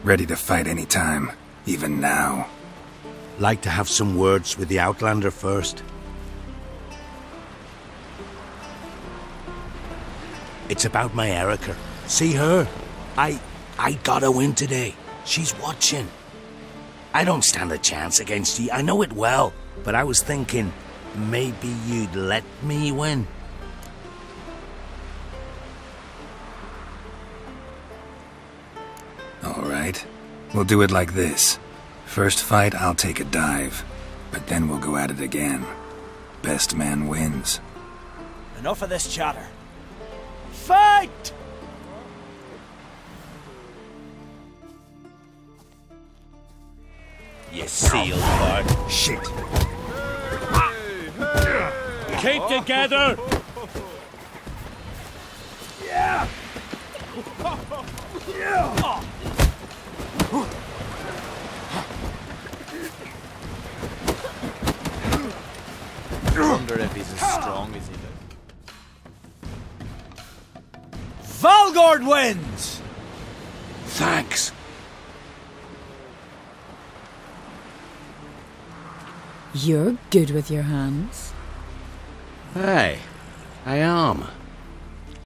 Ready to fight any time, even now. Like to have some words with the Outlander first. It's about my Erica. See her? I got a win today. She's watching. I don't stand a chance against you, I know it well. But I was thinking, maybe you'd let me win. Alright. We'll do it like this. First fight, I'll take a dive. But then we'll go at it again. Best man wins. Enough of this chatter. Fight! You seal part. Shit! Keep together! Yeah! Yeah! I wonder if he's as strong as he looks. Valgord wins! Thanks. You're good with your hands. Hey, I am.